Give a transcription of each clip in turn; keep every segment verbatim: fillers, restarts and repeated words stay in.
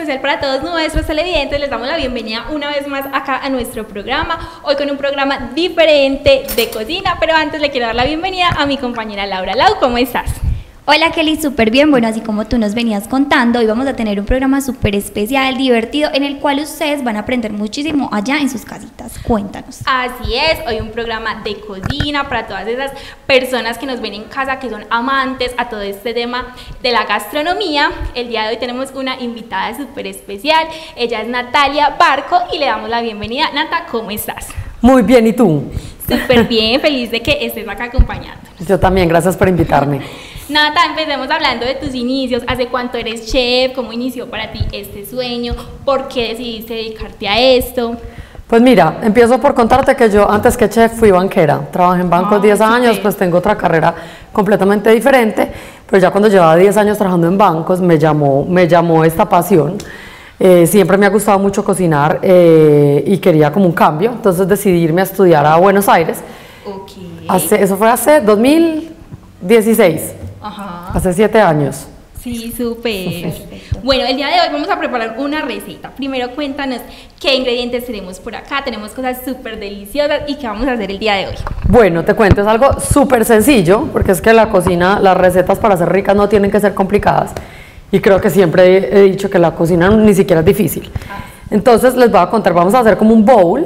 especial para todos nuestros televidentes. Les damos la bienvenida una vez más acá a nuestro programa, hoy con un programa diferente de cocina, pero antes le quiero dar la bienvenida a mi compañera Laura. Lau, ¿cómo estás? Hola Kelly, súper bien. Bueno, así como tú nos venías contando, hoy vamos a tener un programa súper especial, divertido, en el cual ustedes van a aprender muchísimo allá en sus casitas. Cuéntanos. Así es, hoy un programa de cocina para todas esas personas que nos ven en casa, que son amantes a todo este tema de la gastronomía. El día de hoy tenemos una invitada súper especial, ella es Natalia Barco y le damos la bienvenida. Nata, ¿cómo estás? Muy bien, ¿y tú? Súper bien, feliz de que estés acá acompañando. Yo también, gracias por invitarme. Nata, empecemos hablando de tus inicios. ¿Hace cuánto eres chef? ¿Cómo inició para ti este sueño? ¿Por qué decidiste dedicarte a esto? Pues mira, empiezo por contarte que yo antes que chef fui banquera. Trabajé en bancos diez Ah, años, súper. pues tengo otra carrera completamente diferente, pero ya cuando llevaba diez años trabajando en bancos me llamó, me llamó esta pasión. Eh, siempre me ha gustado mucho cocinar eh, y quería como un cambio, entonces decidí irme a estudiar a Buenos Aires. Ok. Hace, eso fue hace dos mil dieciséis, Ajá. hace siete años. Sí, súper. Bueno, el día de hoy vamos a preparar una receta. Primero cuéntanos qué ingredientes tenemos por acá. Tenemos cosas súper deliciosas y qué vamos a hacer el día de hoy. Bueno, te cuento, es algo súper sencillo, porque es que la cocina, las recetas para ser ricas no tienen que ser complicadas. Y creo que siempre he, he dicho que la cocina ni siquiera es difícil. Entonces les voy a contar, vamos a hacer como un bowl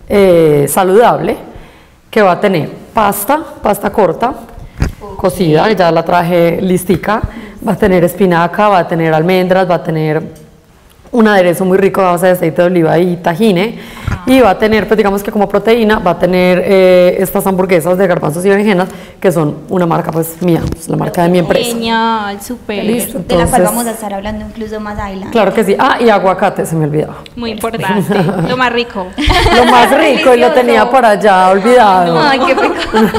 eh, saludable, que va a tener pasta, pasta corta, okay, cocida, ya la traje listica, va a tener espinaca, va a tener almendras, va a tener un aderezo muy rico a base de aceite de oliva y tajine, ajá, y va a tener, pues digamos que como proteína, va a tener eh, estas hamburguesas de garbanzos y berenjenas, que son una marca pues mía, pues, la marca de mi empresa. Genial, súper. Listo, De la cual entonces, vamos a estar hablando incluso más adelante. claro que sí. Ah, y aguacate, se me olvidaba. Muy importante, lo más rico. Lo más rico, y lo tenía por allá olvidado. Ay, qué rico.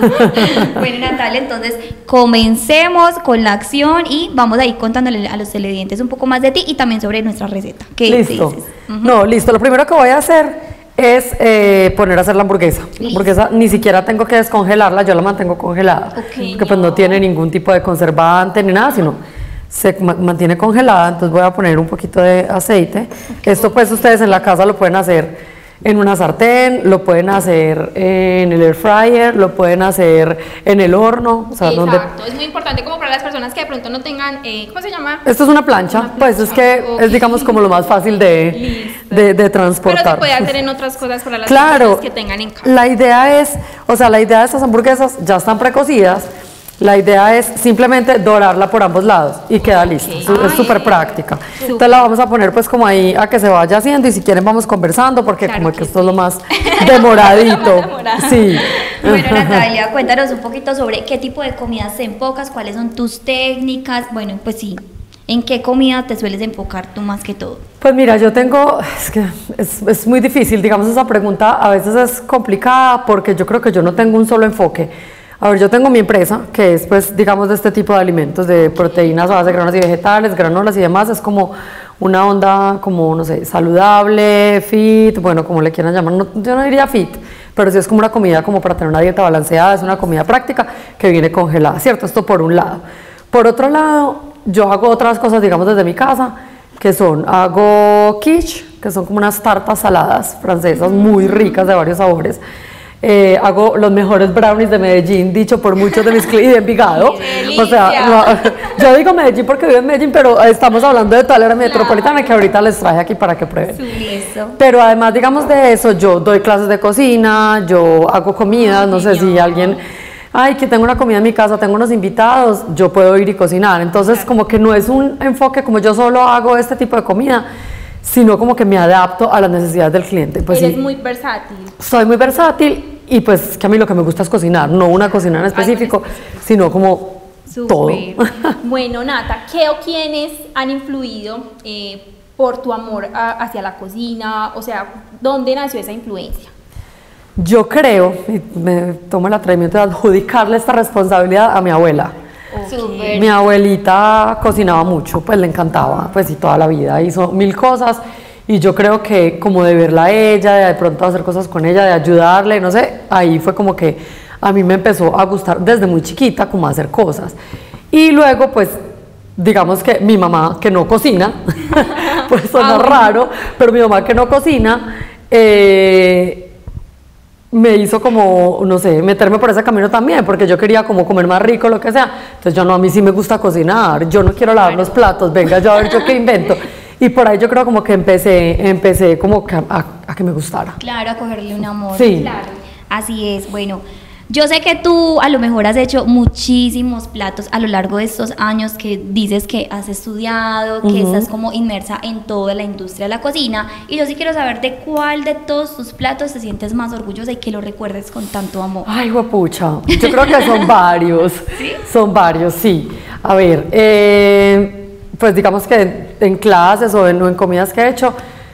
Bueno, Natalia, entonces comencemos con la acción y vamos a ir contándole a los televidentes un poco más de ti y también sobre nuestra receta. ¿Qué Listo. dices? Uh-huh. No, listo. Lo primero que voy a hacer es eh, poner a hacer la hamburguesa. La hamburguesa ni siquiera tengo que descongelarla, yo la mantengo congelada. Okay. Porque pues no tiene ningún tipo de conservante ni nada, sino se ma- mantiene congelada. Entonces voy a poner un poquito de aceite. Okay. Esto pues ustedes en la casa lo pueden hacer en una sartén, lo pueden hacer en el air fryer, lo pueden hacer en el horno. O sea, Exacto, donde... es muy importante como para las personas que de pronto no tengan, eh, ¿cómo se llama? Esto es una plancha, Una pues es que plancha, es digamos como lo más fácil de, de, de transportar. Pero se puede hacer en otras cosas para las Claro, personas que tengan en casa. la idea es, o sea, la idea de estas hamburguesas ya están precocidas. La idea es simplemente dorarla por ambos lados y queda lista. Okay. Es- es Ay, súper práctica. súper. Entonces la vamos a poner pues como ahí a que se vaya haciendo y si quieren vamos conversando porque Claro como que que esto es sí. lo más demoradito. Demorado. Sí. Bueno, Natalia, cuéntanos un poquito sobre qué tipo de comidas te enfocas, cuáles son tus técnicas. Bueno, pues sí, ¿en qué comida te sueles enfocar tú más que todo? Pues mira, yo tengo, es que es, es muy difícil, digamos esa pregunta a veces es complicada porque yo creo que yo no tengo un solo enfoque. A ver, yo tengo mi empresa, que es pues, digamos, de este tipo de alimentos, de proteínas a base de granos y vegetales, granolas y demás, es como una onda, como, no sé, saludable, fit, bueno, como le quieran llamar, no, yo no diría fit, pero sí es como una comida como para tener una dieta balanceada, es una comida práctica que viene congelada, ¿cierto? Esto por un lado. Por otro lado, yo hago otras cosas, digamos, desde mi casa, que son, hago quiche, que son como unas tartas saladas francesas muy ricas de varios sabores. Eh, hago los mejores brownies de Medellín, dicho por muchos de mis clientes, y de Envigado. ¡Qué O sea, delicia! no, yo digo Medellín porque vivo en Medellín, pero estamos hablando de toda la área metropolitana que ahorita les traje aquí para que prueben. Listo. Pero además, digamos de eso, yo doy clases de cocina, yo hago comidas, no sé si alguien, ay, que tengo una comida en mi casa, tengo unos invitados, yo puedo ir y cocinar. Entonces, como que no es un enfoque como yo solo hago este tipo de comida, sino como que me adapto a las necesidades del cliente. Pues Eres sí, muy versátil. soy muy versátil y pues que a mí lo que me gusta es cocinar, no una cocina en específico, sino como todo. Súper. Bueno, Nata, ¿qué o quiénes han influido eh, por tu amor a- hacia la cocina? O sea, ¿dónde nació esa influencia? Yo creo, y me tomo el atrevimiento de adjudicarle esta responsabilidad a mi abuela. Súper. Mi abuelita cocinaba mucho, pues le encantaba, pues y toda la vida hizo mil cosas y yo creo que como de verla a ella, de, de pronto hacer cosas con ella, de ayudarle, no sé, ahí fue como que a mí me empezó a gustar desde muy chiquita como hacer cosas. Y luego pues digamos que mi mamá, que no cocina, pues suena Ah, bueno. raro, pero mi mamá que no cocina, eh, me hizo como, no sé, meterme por ese camino también, porque yo quería como comer más rico, lo que sea. Entonces yo no, a mí sí me gusta cocinar, yo no quiero lavar los platos, venga yo a ver yo qué invento. Y por ahí yo creo como que empecé, empecé como que a, a- a que me gustara. Claro, a cogerle un amor. Sí. Claro. Así es, bueno. Yo sé que tú a lo mejor has hecho muchísimos platos a lo largo de estos años que dices que has estudiado, que Ujú. estás como inmersa en toda la industria de la cocina. Y yo sí quiero saber de cuál de todos tus platos te sientes más orgullosa y que lo recuerdes con tanto amor. Ay, huepucha, yo creo que son varios, son varios, sí. A ver, eh, pues digamos que en clases o en, o en comidas que he hecho,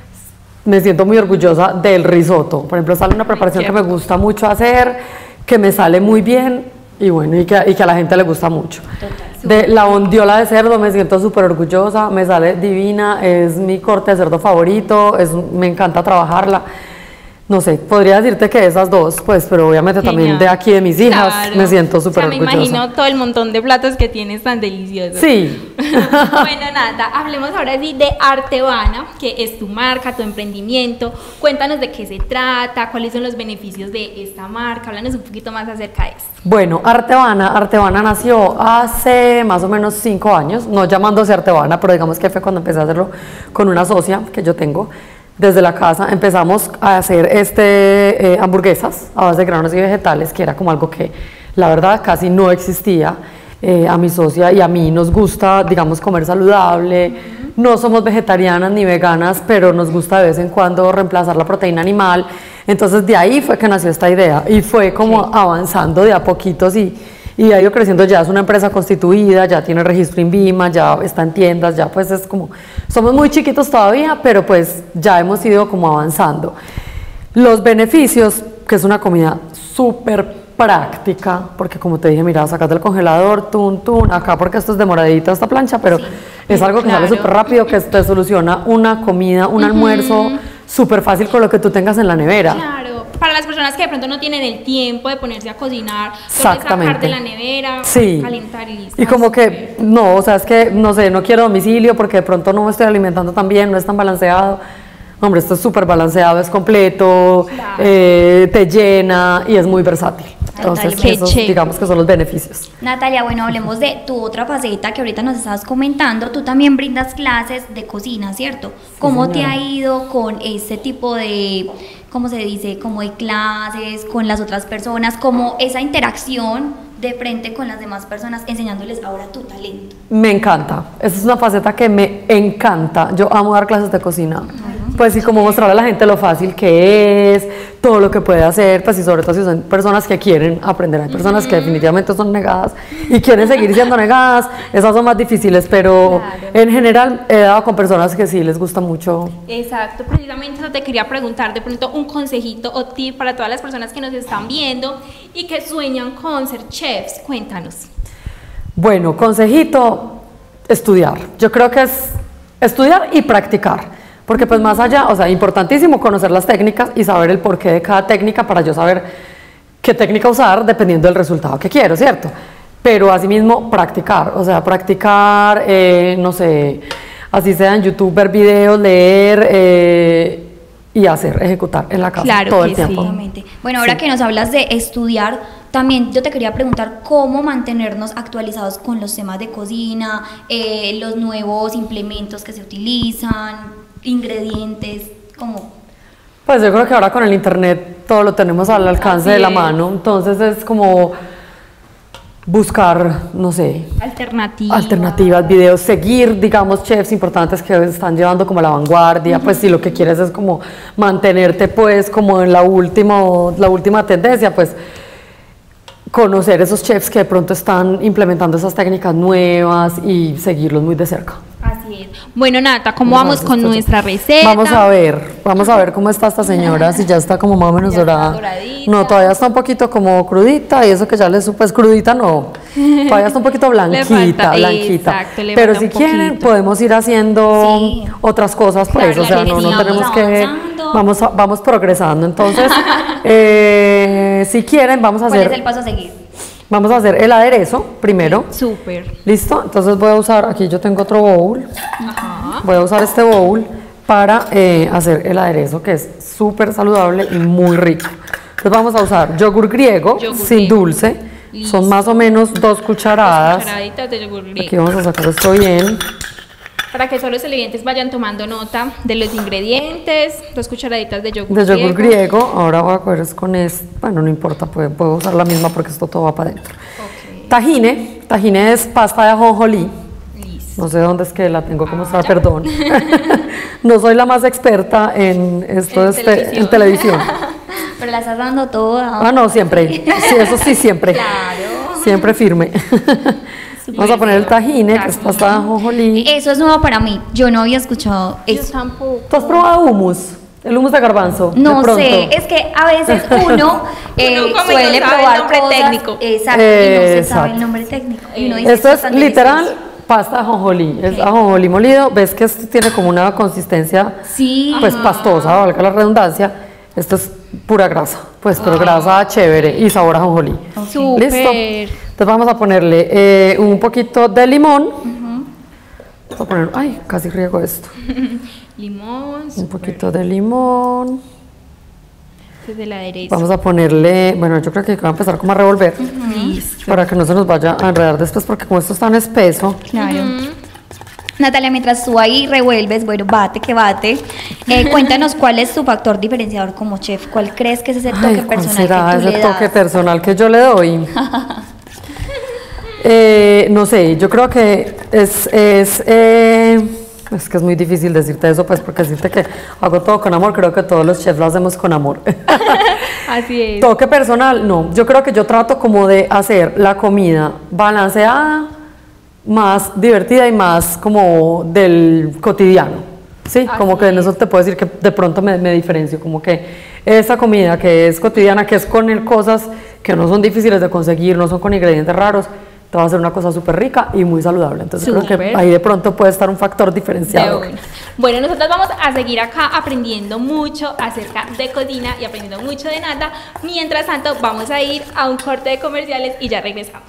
me siento muy orgullosa del risotto. Por ejemplo, sale una preparación que me gusta mucho hacer, que me sale muy bien y bueno, y que, y que a la gente le gusta mucho. De la bondiola de cerdo me siento súper orgullosa, me sale divina, es mi corte de cerdo favorito, es, me encanta trabajarla. No sé, podría decirte que esas dos, pues, pero obviamente también Genial. de aquí de mis hijas Claro. me siento súper O sea, orgullosa. me imagino todo el montón de platos que tienes tan deliciosos. Sí. Bueno, nada, hablemos ahora sí de Artebana, que es tu marca, tu emprendimiento. Cuéntanos de qué se trata, cuáles son los beneficios de esta marca. Háblanos un poquito más acerca de esto. Bueno, Artebana, Artebana nació hace más o menos cinco años, no llamándose Artebana, pero digamos que fue cuando empecé a hacerlo con una socia que yo tengo. Desde la casa empezamos a hacer este, eh, hamburguesas a base de granos y vegetales, que era como algo que la verdad casi no existía. Eh, a mi socia y a mí nos gusta, digamos, comer saludable. No somos vegetarianas ni veganas, pero nos gusta de vez en cuando reemplazar la proteína animal. Entonces de ahí fue que nació esta idea y fue como avanzando de a poquitos y, y ha ido creciendo. Ya es una empresa constituida, ya tiene registro INVIMA, ya está en tiendas, ya pues es como, somos muy chiquitos todavía, pero pues ya hemos ido como avanzando. Los beneficios, que es una comida súper práctica, porque como te dije, mira, sacas del congelador, tun, tun, acá porque esto es demoradita esta plancha, pero es algo que claro. sale súper rápido, que te soluciona una comida, un almuerzo súper fácil con lo que tú tengas en la nevera. Claro, para las personas que de pronto no tienen el tiempo de ponerse a cocinar, puedes Exactamente. sacar de la nevera, Sí. calentar y listo. Y como que, no, o sea, es que, no sé, no quiero domicilio porque de pronto no me estoy alimentando tan bien, no es tan balanceado. Hombre, esto es súper balanceado, es completo, Claro. eh, te llena y es muy versátil. Entonces, Qué esos, chévere. digamos que son los beneficios. Natalia, bueno, hablemos de tu otra faceta que ahorita nos estabas comentando. Tú también brindas clases de cocina, ¿cierto? ¿Cómo te señora. ha ido con este tipo de, ¿cómo se dice? Como de clases con las otras personas, como esa interacción de frente con las demás personas, enseñándoles ahora tu talento? Me encanta, esa es una faceta que me encanta. Yo amo dar clases de cocina. Pues sí, como mostrarle a la gente lo fácil que es, todo lo que puede hacer, pues y sobre todo si son personas que quieren aprender. Hay personas que definitivamente son negadas y quieren seguir siendo negadas, esas son más difíciles, pero Claro. en general he dado con personas que sí les gusta mucho. Exacto, precisamente eso te quería preguntar, de pronto un consejito o tip para todas las personas que nos están viendo y que sueñan con ser chefs. Cuéntanos. Bueno, consejito, estudiar. Yo creo que es estudiar y practicar. Porque pues más allá, o sea, importantísimo conocer las técnicas y saber el porqué de cada técnica para yo saber qué técnica usar dependiendo del resultado que quiero, ¿cierto? Pero asimismo practicar, o sea, practicar, eh, no sé, así sea en YouTube, ver videos, leer eh, y hacer, ejecutar en la casa Claro todo que el tiempo. Exactamente. Bueno, ahora Sí. que nos hablas de estudiar, también yo te quería preguntar cómo mantenernos actualizados con los temas de cocina, eh, los nuevos implementos que se utilizan, ingredientes, como... Pues yo creo que ahora con el internet todo lo tenemos al alcance Así de la es. mano, entonces es como buscar, no sé, Alternativa. alternativas, videos, seguir, digamos, chefs importantes que están llevando como a la vanguardia, pues si lo que quieres es como mantenerte pues como en la última, la última tendencia, pues conocer esos chefs que de pronto están implementando esas técnicas nuevas y seguirlos muy de cerca. Así es. Bueno, Nata, ¿cómo Vamos a vamos ver con esto. nuestra receta? Vamos a ver, vamos a ver cómo está esta señora, si ya está como más o menos Ya está dorada. doradita. No, todavía está un poquito como crudita y eso que ya le supe, es crudita no, todavía está un poquito blanquita, falta, blanquita. exacto, le Pero falta si un quieren poquito. podemos ir haciendo Sí. otras cosas, pues, Claro, o sea, claro no, que no sí, tenemos vamos que, avanzando. vamos, a- vamos progresando. Entonces, eh, si quieren vamos a ¿Cuál hacer... es el paso a seguir? Vamos a hacer el aderezo primero. Súper. ¿Listo? Entonces voy a usar, aquí yo tengo otro bowl. Ajá. Voy a usar este bowl para eh, hacer el aderezo, que es súper saludable y muy rico. Entonces vamos a usar yogur griego, Yogur sin griego. dulce. Listo. Son más o menos dos cucharadas. Cucharaditas de yogur griego. Aquí vamos a sacar esto bien. Para que todos los televidentes vayan tomando nota de los ingredientes, dos cucharaditas de yogur De yogur griego. griego. Ahora voy a coger es con esto. Bueno, no importa, puedo, puedo usar la misma porque esto todo va para adentro. Ok. Tajine. Tajine es pasta de ajonjolí. Listo. No sé dónde es que la tengo que Ah, mostrar, ya. perdón. No soy la más experta en esto En este- televisión. en televisión. Pero la estás dando toda. Ah, no, siempre. Sí, eso sí, siempre. Claro. Siempre firme. Vamos a poner el tajine, que es pasta de ajonjolí. Eso es nuevo para mí. Yo no había escuchado Yo eso. tampoco. ¿Tú has probado hummus? El hummus de garbanzo. No de pronto. sé, es que a veces uno, eh, Uno come y suele no sabe el probar nombre cosas, técnico. exacto, y no se Exacto. sabe el nombre técnico. Y uno dice, Esto es tan literal delicioso. pasta de ajonjolí. Es Ok. ajonjolí molido. Ves que esto tiene como una consistencia Sí. pues pastosa, valga la redundancia. Esto es pura grasa, pues, pero grasa chévere y sabor a ajonjolí. Súper. ¿Listo? Entonces vamos a ponerle eh, un poquito de limón. Vamos a poner, ay, casi riego esto. Limón. Un poquito de limón. Desde la derecha. Vamos a ponerle, bueno, yo creo que voy a empezar como a revolver Listo. para que no se nos vaya a enredar después, porque como esto es tan espeso. Claro. Natalia, mientras tú ahí revuelves, bueno, bate que bate, eh, cuéntanos cuál es tu factor diferenciador como chef. ¿Cuál crees que es ese toque Ay, ¿cuál personal será que tú ese le toque das? personal que yo le doy? Eh, no sé, yo creo que es, es, eh, es que es muy difícil decirte eso, pues porque decirte que hago todo con amor, creo que todos los chefs lo hacemos con amor. Así es. Toque personal, no, yo creo que yo trato como de hacer la comida balanceada, más divertida y más como del cotidiano, ¿sí? Como Así que en es. eso te puedo decir que de pronto me, me diferencio, como que esa comida que es cotidiana, que es con el- cosas que no son difíciles de conseguir, no son con ingredientes raros, te va a hacer una cosa súper rica y muy saludable. Entonces creo que Súper. ahí de pronto puede estar un factor De diferenciador. una. Bueno, nosotros vamos a seguir acá aprendiendo mucho acerca de cocina y aprendiendo mucho de nata. Mientras tanto, vamos a ir a un corte de comerciales y ya regresamos.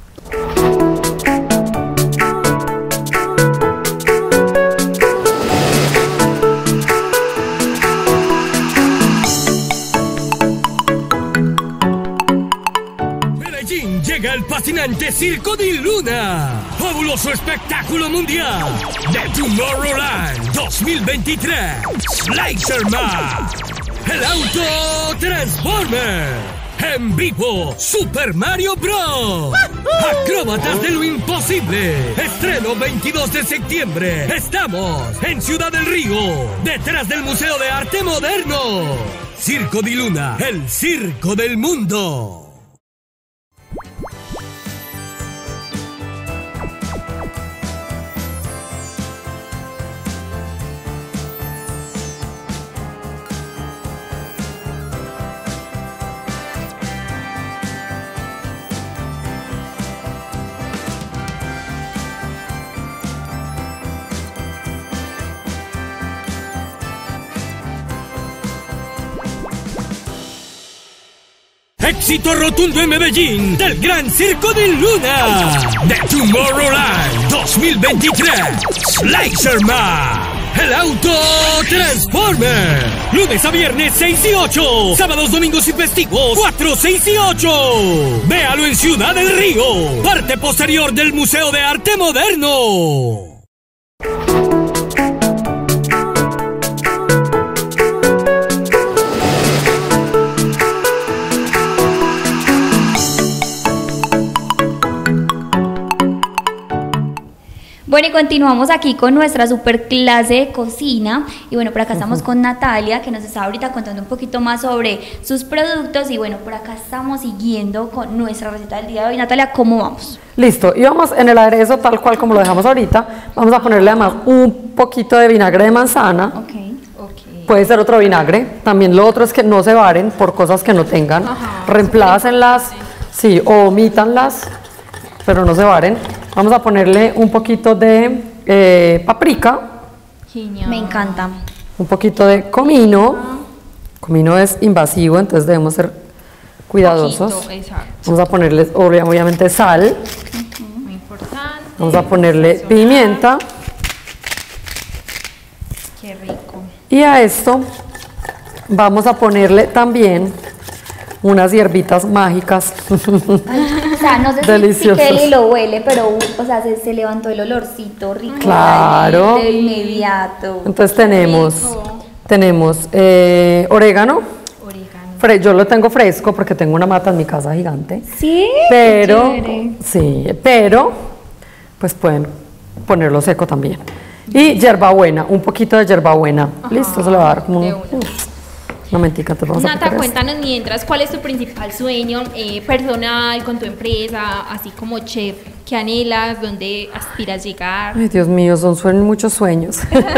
Medellín llega el fascinante Circo di Luna, fabuloso espectáculo mundial de Tomorrowland dos mil veintitrés. Slicerman, el auto Transformer. En vivo, Super Mario Bros. Acróbatas de lo imposible. Estreno veintidós de septiembre. Estamos en Ciudad del Río, detrás del Museo de Arte Moderno. Circo di Luna, el circo del mundo. Éxito rotundo en Medellín del Gran Circo de Luna de Tomorrowland dos mil veintitrés. Slicerman, el auto Transformer. Lunes a viernes seis y ocho. Sábados, domingos y festivos cuatro, seis y ocho. Véalo en Ciudad del Río, parte posterior del Museo de Arte Moderno. Bueno, y continuamos aquí con nuestra super clase de cocina. Y bueno, por acá estamos con Natalia, que nos está ahorita contando un poquito más sobre sus productos. Y bueno, por acá estamos siguiendo con nuestra receta del día de hoy. Natalia, ¿cómo vamos? Listo, y vamos en el aderezo tal cual como lo dejamos ahorita. Vamos a ponerle además un poquito de vinagre de manzana. Ok. Puede ser otro vinagre. También lo otro es que no se varen por cosas que no tengan. Ajá, Reemplácenlas, sí, o omítanlas, pero no se varen. Vamos a ponerle un poquito de eh, paprika, Genial. Me encanta. un poquito de comino. Comino es invasivo, entonces debemos ser cuidadosos. Poquito, exacto. Vamos a ponerle obviamente sal. Muy importante. Vamos a ponerle Sazonar. pimienta. Qué rico. Y a esto vamos a ponerle también unas hierbitas mágicas. O sea, no sé si- si Deliciosos. Kelly lo huele, pero uh, o sea, se, se levantó el olorcito rico. Claro. De inmediato. Entonces tenemos, rico. tenemos eh, orégano. Orégano. Fre- yo lo tengo fresco porque tengo una mata en mi casa gigante. Sí. Pero, Qué chévere. sí, pero, pues pueden ponerlo seco también. Y hierbabuena, un poquito de hierbabuena. Listo, se le va a dar como de un, una. una mentica. Entonces vamos a Nata, poner esto. cuéntanos mientras, ¿cuál es tu principal sueño eh, personal con tu empresa, así como chef? ¿Qué anhelas? ¿Dónde aspiras llegar? Ay, Dios mío, son suen- muchos sueños.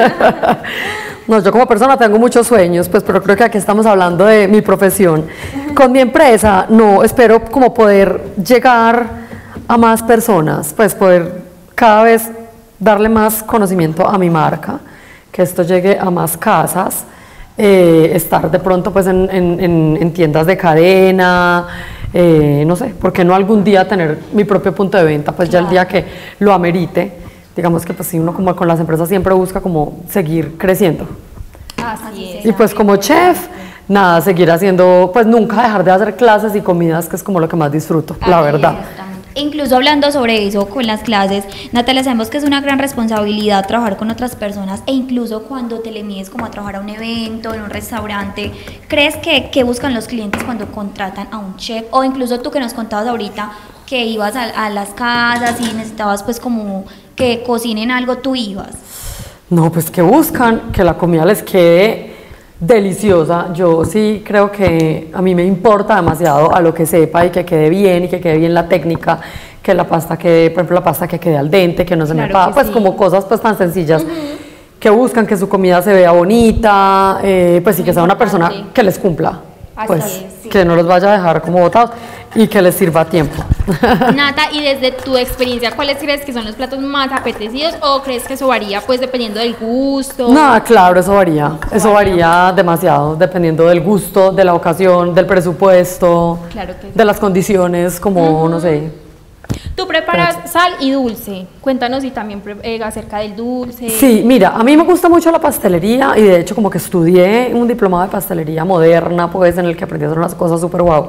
No, yo como persona tengo muchos sueños, pues, pero creo que aquí estamos hablando de mi profesión. Con mi empresa, no, espero como poder llegar a más personas, pues poder cada vez darle más conocimiento a mi marca, que esto llegue a más casas, eh, estar de pronto pues en, en- en- en tiendas de cadena, eh, no sé, ¿por qué no algún día tener mi propio punto de venta? Pues ya el día que lo amerite, digamos que pues sí, uno como con las empresas siempre busca como seguir creciendo. Así es. Y pues como chef, nada, seguir haciendo, pues nunca dejar de hacer clases y comidas, que es como lo que más disfruto, la verdad. Exactamente. Incluso hablando sobre eso con las clases, Natalia, sabemos que es una gran responsabilidad trabajar con otras personas e incluso cuando te le mides como a trabajar a un evento, en un restaurante, ¿crees que, que buscan los clientes cuando contratan a un chef? O incluso tú que nos contabas ahorita que ibas a, a las casas y necesitabas pues como que cocinen algo, tú ibas. No, pues que buscan que la comida les quede deliciosa. Yo sí creo que a mí me importa demasiado a lo que sepa y que quede bien y que quede bien la técnica, que la pasta quede, por ejemplo, la pasta que quede al dente, que no se me Claro paga, que pues sí. como cosas pues tan sencillas. Que buscan que su comida se vea bonita, eh, pues y que sea una persona importante. que les cumpla, Así pues es, sí. que no los vaya a dejar como botados y que les sirva a tiempo. Nata, y desde tu experiencia, ¿cuáles crees que son los platos más apetecidos o crees que eso varía pues dependiendo del gusto? No, claro, eso varía, eso varía demasiado, dependiendo del gusto, de la ocasión, del presupuesto, Claro que sí. de las condiciones, como, no sé. Tú preparas sal y dulce. Cuéntanos y también pre- eh, acerca del dulce. Sí, mira, a mí me gusta mucho la pastelería y de hecho como que estudié un diplomado de pastelería moderna, pues en el que aprendí a hacer unas cosas súper guau.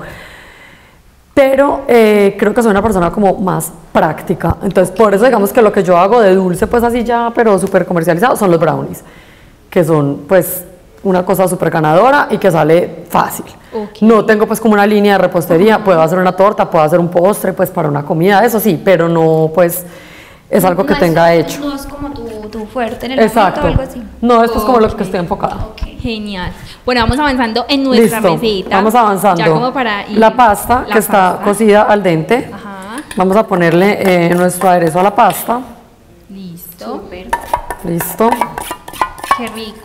Pero eh, creo que soy una persona como más práctica, entonces por eso digamos que lo que yo hago de dulce pues así ya, pero súper comercializado, son los brownies, que son pues una cosa súper ganadora y que sale fácil. Ok. No tengo pues como una línea de repostería, puedo hacer una torta, puedo hacer un postre pues para una comida, eso sí, pero no pues es algo que No tenga es, hecho. No es como tu, tu fuerte en el Exacto. momento o algo así. No, esto es como lo Ok. que estoy enfocada. Ok. Genial. Bueno, vamos avanzando en nuestra Listo, receta. vamos avanzando. Ya como para ir- la pasta la que está pasta. cocida al dente. Ajá. Vamos a ponerle eh, nuestro aderezo a la pasta. Listo. Súper. Listo. Qué rico.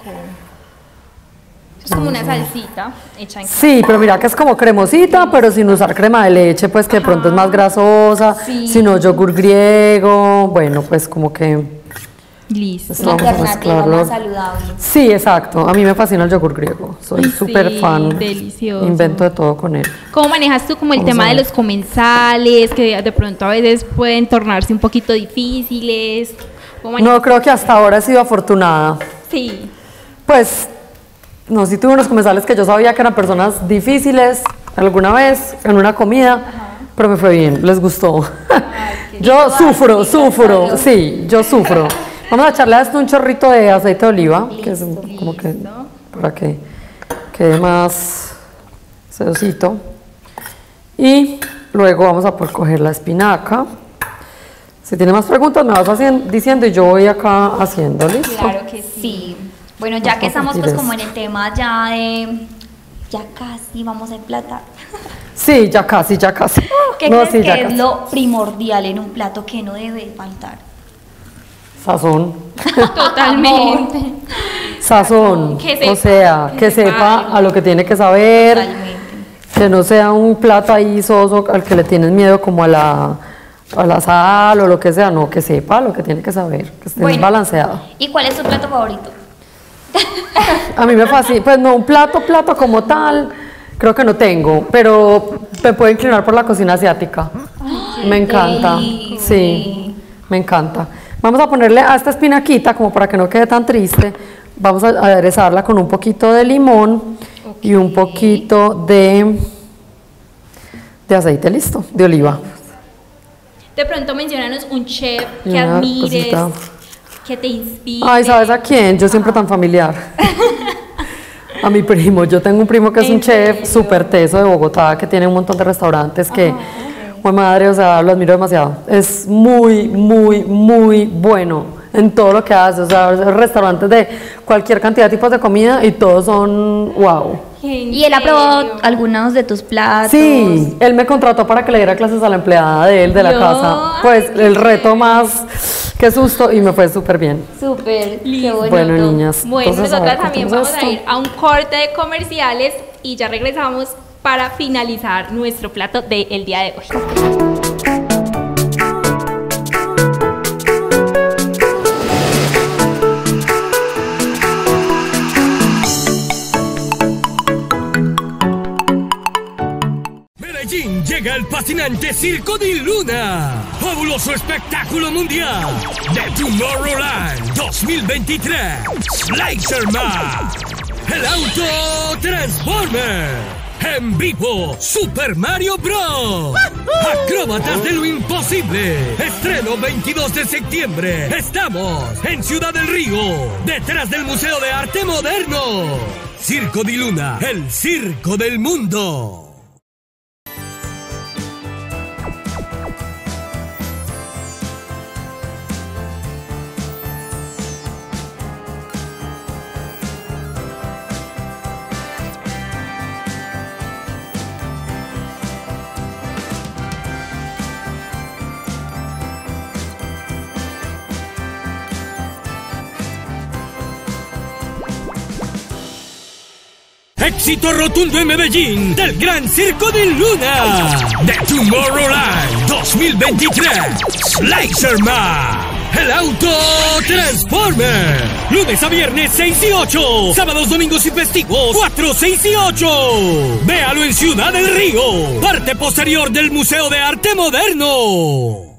Es como una salsita hecha en casa. Sí, pero mira que es como cremosita, pero sin usar crema de leche, pues que de pronto es más grasosa, Sí. sino yogur griego. Bueno, pues como que. Listo. Esto Una vamos a alternativa mezclarlo. más saludable. Sí, exacto. A mí me fascina el yogur griego. Soy Ay, súper sí, fan. delicioso. Invento de todo con él. ¿Cómo manejas tú como el Vamos tema a de ver. los comensales, que de pronto a veces pueden tornarse un poquito difíciles? ¿Cómo manejas? No, creo que hasta ahora he sido afortunada. Sí. Pues, no, sí tuve unos comensales que yo sabía que eran personas difíciles alguna vez en una comida, pero me fue bien, les gustó. Yo sufro, sufro, sí, yo sufro. Vamos a echarle a esto un chorrito de aceite de oliva, que es un- como que para que quede más sedosito. Y luego vamos a por coger la espinaca. Si tiene más preguntas me vas hacien- diciendo y yo voy acá haciendo, ¿listo? Claro que sí. Sí. Bueno, ya que Vamos a estamos pues partir como en eso. el tema ya de... Ya casi vamos a emplatar. Sí, ya casi, ya casi. ¿Qué No, crees sí, ya que es casi. lo primordial en un plato que no debe faltar? Sazón. Totalmente. Sazón, Que sepa, o sea, que que, sepa sepa algo. a lo que tiene que saber, Totalmente. que no sea un plato ahí soso al que le tienes miedo como a la, a la sal o lo que sea, no, que sepa lo que tiene que saber, que esté Bueno. balanceado. ¿Y cuál es tu plato favorito? A mí me fascina, pues no un plato, plato como tal, Creo que no tengo, pero me puedo inclinar por la cocina asiática. Me encanta, deli. sí, me encanta. Vamos a ponerle a esta espinaquita, como para que no quede tan triste, vamos a aderezarla con un poquito de limón y un poquito de, de aceite, listo, de oliva. De pronto menciónanos un chef Y que una admires, cosita. que te inspire. Ay, ¿sabes a quién? Yo siempre tan familiar. A mi primo, yo tengo un primo que es un ¿En chef serio? súper teso de Bogotá, que tiene un montón de restaurantes que, pues madre, o sea, lo admiro demasiado. Es muy, muy, muy bueno en todo lo que hace, o sea, restaurantes de cualquier cantidad de tipos de comida y todos son wow. ¿En Y él ha probado serio? algunos de tus platos. Sí, él me contrató para que le diera clases a la empleada de él, de la Yo, casa. ay, Pues qué el reto chévere. más, qué susto, y me fue súper bien. Súper, qué Listo. bonito. Bueno, niñas. Bueno, entonces, a nosotras ver, también cortemos vamos a esto. ir a un corte de comerciales y ya regresamos para finalizar nuestro plato del día de hoy. Medellín llega el fascinante Circo di Luna, fabuloso espectáculo mundial de Tomorrowland dos mil veintitrés. Slicer Man, el auto Transformer. En vivo, Super Mario Bros. Acróbatas de lo imposible. Estreno veintidós de septiembre. Estamos en Ciudad del Río, detrás del Museo de Arte Moderno. Circo di Luna, el circo del mundo. Éxito rotundo en Medellín del Gran Circo de Luna de Tomorrowland dos mil veintitrés. Slicer Man, el auto Transformer. Lunes a viernes seis y ocho. Sábados, domingos y festivos cuatro, seis y ocho. Véalo en Ciudad del Río, parte posterior del Museo de Arte Moderno.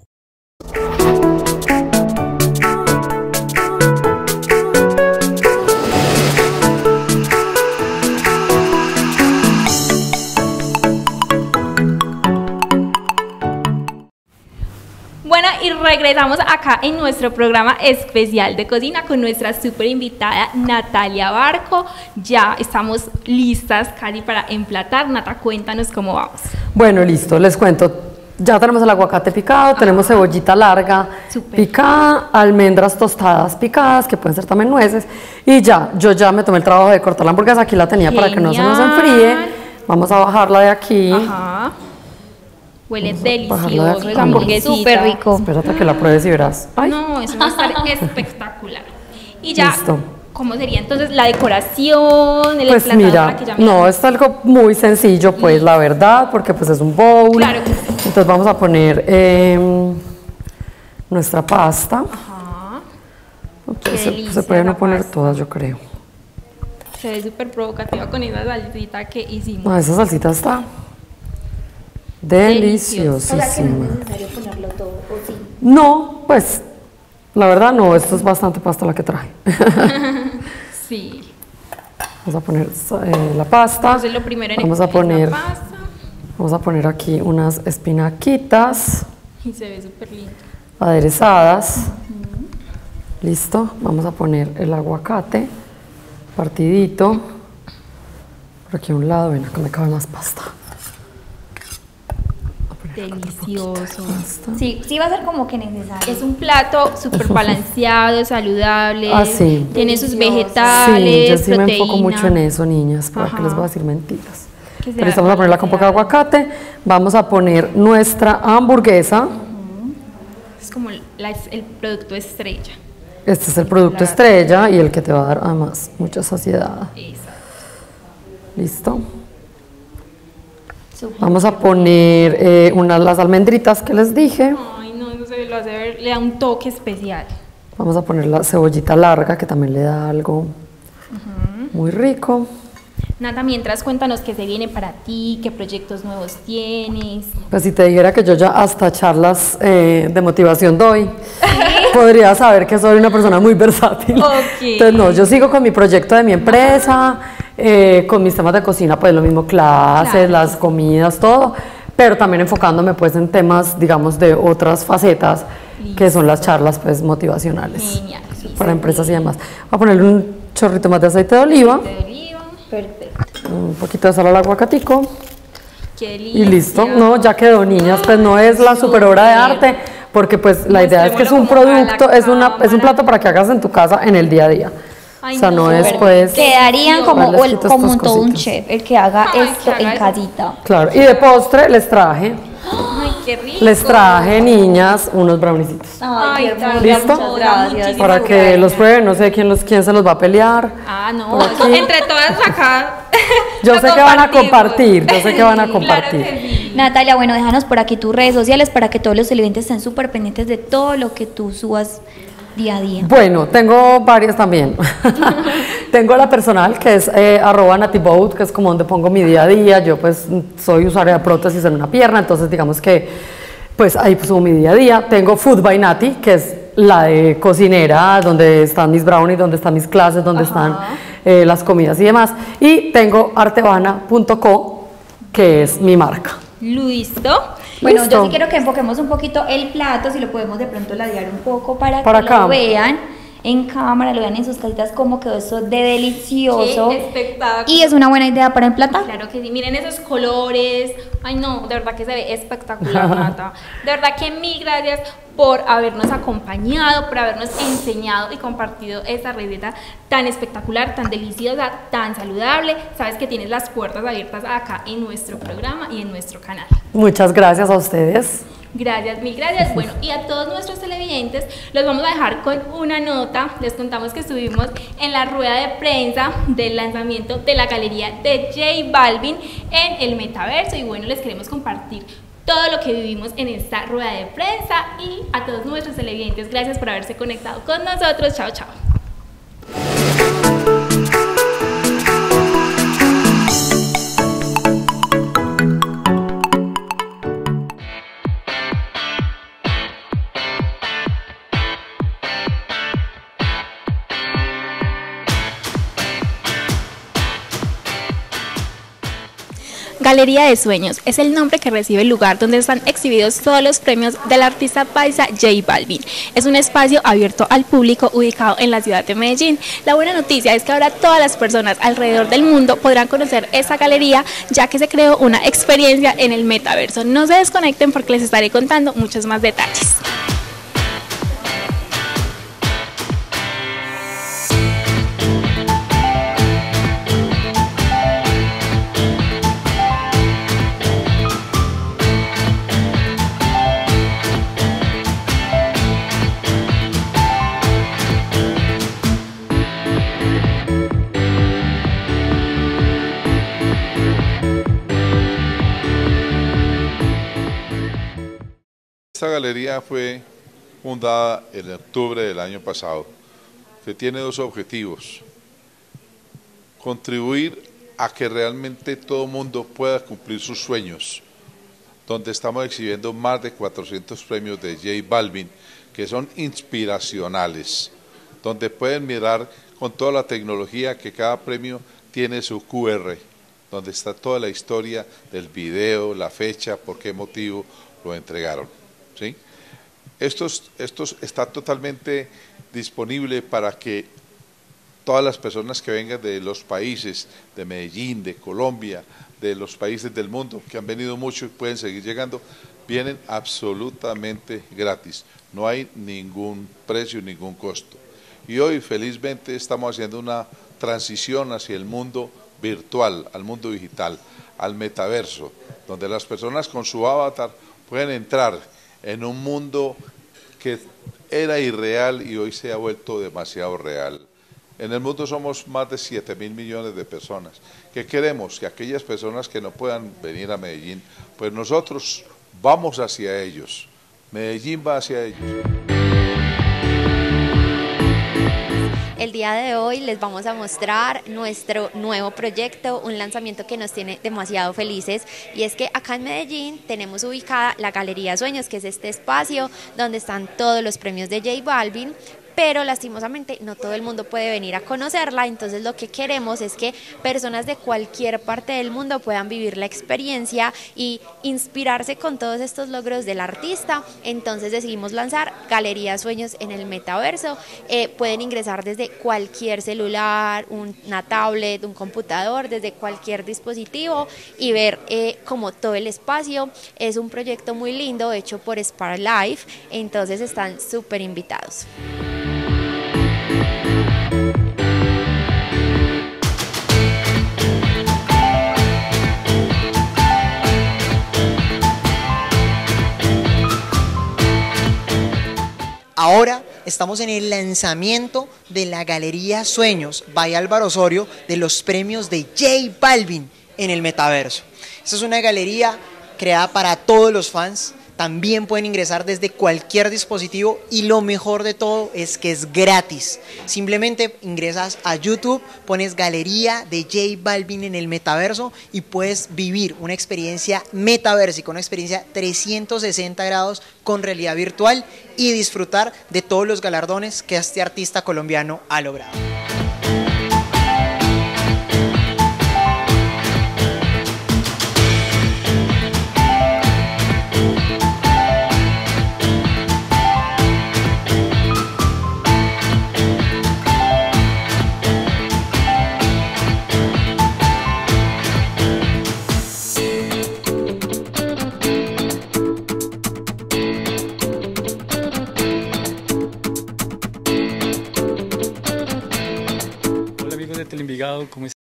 Bueno, y regresamos acá en nuestro programa especial de cocina con nuestra súper invitada Natalia Barco. Ya estamos listas casi para emplatar. Nata, cuéntanos cómo vamos. Bueno, listo, les cuento. Ya tenemos el aguacate picado, tenemos cebollita larga Súper. picada, almendras tostadas picadas, que pueden ser también nueces. Y ya, yo ya me tomé el trabajo de cortar la hamburguesa, aquí la tenía para que no se nos Genial. enfríe. Vamos a bajarla de aquí. Ajá. Huele bajarla de delicioso aquí. esa hamburguesita. Súper rico. Espérate a que la pruebes y verás. Ay, No, eso va a estar espectacular. Y ya, Listo. ¿cómo sería entonces la decoración, el pues emplatado mira, para que ya me- no, es algo muy sencillo, pues la verdad, porque pues es un bowl. Claro que sí. Entonces vamos a poner em, nuestra pasta. Ajá. Entonces, Qué se- delicia se puede la no poner pasta. todas, yo creo. Se ve súper provocativa con esa salsita que hicimos. No, esa salsita está Deliciosa. deliciosísima. necesario ponerlo todo, ¿o sí? No, pues la verdad no, esto es bastante pasta la que traje. Sí. Vamos a poner eh, la pasta. Entonces lo primero en Vamos a es la poner, pasta. vamos a poner aquí unas espinaquitas Y se ve súper lindo. aderezadas. Listo. Vamos a poner el aguacate partidito. Por aquí a un lado, ven acá me cabe más pasta. Delicioso. Sí, sí va a ser como que necesario. Es un plato súper balanceado, saludable. Ah, sí. Tiene sus Delicioso. vegetales, Sí, yo sí me proteína. enfoco mucho en eso, niñas, para que Ajá. les voy a decir mentiras. Que sea Pero estamos a ponerla con poca aguacate. Vamos a poner nuestra hamburguesa. Es como la- el producto estrella. Este es el producto estrella y el que te va a dar además mucha saciedad. Exacto. ¿Listo? Vamos a poner eh, unas las almendritas que les dije. Ay, no, eso se lo hace ver, le da un toque especial. Vamos a poner la cebollita larga que también le da algo muy rico. Nata, mientras cuéntanos qué se viene para ti, qué proyectos nuevos tienes. Pues si te dijera que yo ya hasta charlas eh, de motivación doy, podrías saber que soy una persona muy versátil. Okay. Entonces no, yo sigo con mi proyecto de mi empresa, eh, con mis temas de cocina, pues lo mismo, clases, Claro. las comidas, todo, pero también enfocándome pues en temas, digamos, de otras facetas, que son las charlas pues motivacionales Genial, sí, para sí. empresas y demás. Voy a ponerle un chorrito más de aceite de oliva, De oliva. Perfecto. un poquito de sal al aguacatico. Qué delicia. Y listo, no, ya quedó, niñas, pues no es la super obra de arte, porque pues la idea es que es un Mostrémoslo como a la producto, es, una, es un cámara. plato para que hagas en tu casa en el día a día. Ay, O sea, no no, es súper pues... Quedarían como, Vale, les o el- quito como estas todo un cositas. chef, el que haga Ay, esto que haga en eso. casita. Claro, y de postre les traje, Ay, qué rico. les traje, niñas, unos browniecitos. Ay, qué tan hermosa, ¿Listo? Muchas gracias. Muchísimas Para que gracias. los prueben, no sé quién, los, quién se los va a pelear. Ah, no, Por eso aquí. entre todas acá. Yo lo sé que van a compartimos. compartir, yo sé que van a Claro compartir. que sí. Natalia, bueno, déjanos por aquí tus redes sociales para que todos los televidentes estén súper pendientes de todo lo que tú subas día a día. Bueno, tengo varias también. Tengo la personal, que es eh, arroba natiboat, que es como donde pongo mi día a día. Yo pues soy usuaria de prótesis en una pierna, entonces digamos que pues ahí subo mi día a día. Tengo Food by Nati, que es la de cocinera, donde están mis brownies, donde están mis clases, donde están eh, las comidas y demás. Y tengo artebana punto co, que es mi marca. ¿Listo? Bueno, Listo. yo sí quiero que enfoquemos un poquito el plato, si lo podemos de pronto ladear un poco para, Para que acá. lo vean en cámara, lo vean en sus casitas como quedó eso de delicioso. Qué espectáculo. Y es una buena idea para emplatar. Claro que sí, miren esos colores. Ay, no, de verdad que se ve espectacular, Nata. De verdad que mil gracias por habernos acompañado, por habernos enseñado y compartido esta receta tan espectacular, tan deliciosa, tan saludable. Sabes que tienes las puertas abiertas acá en nuestro programa y en nuestro canal. Muchas gracias a ustedes. Gracias, mil gracias. Bueno, y a todos nuestros televidentes los vamos a dejar con una nota. Les contamos que estuvimos en la rueda de prensa del lanzamiento de la galería de J Balvin en el metaverso. Y bueno, les queremos compartir todo lo que vivimos en esta rueda de prensa. Y a todos nuestros televidentes, gracias por haberse conectado con nosotros. Chao, chao. Galería de Sueños es el nombre que recibe el lugar donde están exhibidos todos los premios del artista paisa J Balvin. Es un espacio abierto al público ubicado en la ciudad de Medellín. La buena noticia es que ahora todas las personas alrededor del mundo podrán conocer esta galería, ya que se creó una experiencia en el metaverso. No se desconecten porque les estaré contando muchos más detalles. Esta galería fue fundada en octubre del año pasado, que tiene dos objetivos: contribuir a que realmente todo mundo pueda cumplir sus sueños, donde estamos exhibiendo más de cuatrocientos premios de J Balvin, que son inspiracionales, donde pueden mirar con toda la tecnología que cada premio tiene su Q R, donde está toda la historia del video, la fecha, por qué motivo lo entregaron. ¿Sí? Estos, estos está totalmente disponible para que todas las personas que vengan de los países, de Medellín, de Colombia, de los países del mundo, que han venido mucho y pueden seguir llegando, vienen absolutamente gratis. No hay ningún precio, ningún costo. Y hoy felizmente estamos haciendo una transición hacia el mundo virtual, al mundo digital, al metaverso, donde las personas con su avatar pueden entrar en un mundo que era irreal y hoy se ha vuelto demasiado real. En el mundo somos más de siete mil millones de personas. ¿Qué queremos? Que aquellas personas que no puedan venir a Medellín, pues nosotros vamos hacia ellos. Medellín va hacia ellos. El día de hoy les vamos a mostrar nuestro nuevo proyecto, un lanzamiento que nos tiene demasiado felices, y es que acá en Medellín tenemos ubicada la Galería Sueños, que es este espacio donde están todos los premios de J Balvin, pero lastimosamente no todo el mundo puede venir a conocerla. Entonces lo que queremos es que personas de cualquier parte del mundo puedan vivir la experiencia y inspirarse con todos estos logros del artista. Entonces decidimos lanzar Galería Sueños en el metaverso. Eh, pueden ingresar desde cualquier celular, una tablet, un computador, desde cualquier dispositivo, y ver eh, como todo el espacio. Es un proyecto muy lindo hecho por Spark Life, entonces están súper invitados. Ahora estamos en el lanzamiento de la Galería Sueños by Álvaro Osorio de los premios de J Balvin en el metaverso. Esta es una galería creada para todos los fans. También pueden ingresar desde cualquier dispositivo, y lo mejor de todo es que es gratis. Simplemente ingresas a YouTube, pones Galería de J Balvin en el metaverso y puedes vivir una experiencia metaversica, una experiencia trescientos sesenta grados con realidad virtual, y disfrutar de todos los galardones que este artista colombiano ha logrado. Envigado, ¿cómo estás?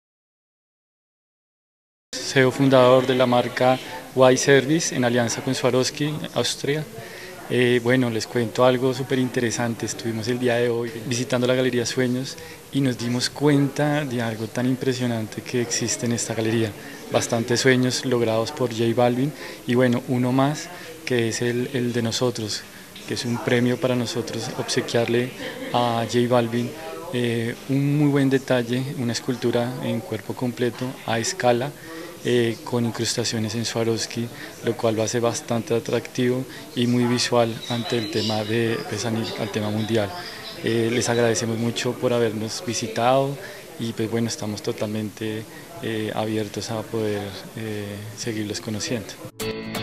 C E O fundador de la marca Y Service en alianza con Swarovski, Austria. Eh, bueno, les cuento algo súper interesante. Estuvimos el día de hoy visitando la Galería Sueños y nos dimos cuenta de algo tan impresionante que existe en esta galería. Bastantes sueños logrados por J Balvin, y bueno, uno más que es el, el de nosotros, que es un premio para nosotros obsequiarle a J Balvin Eh, un muy buen detalle, una escultura en cuerpo completo a escala, eh, con incrustaciones en Swarovski, lo cual lo hace bastante atractivo y muy visual ante el tema, de, pues, al tema mundial. Eh, les agradecemos mucho por habernos visitado, y pues bueno, estamos totalmente eh, abiertos a poder eh, seguirlos conociendo.